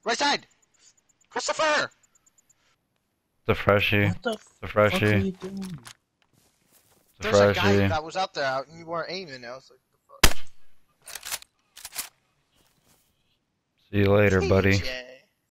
Right side! Christopher! The freshie. What the The fuck are freshie. you doing? The There's a guy freshie. that was out there and you weren't aiming. I was like, what the fuck? See you later, buddy. TJ.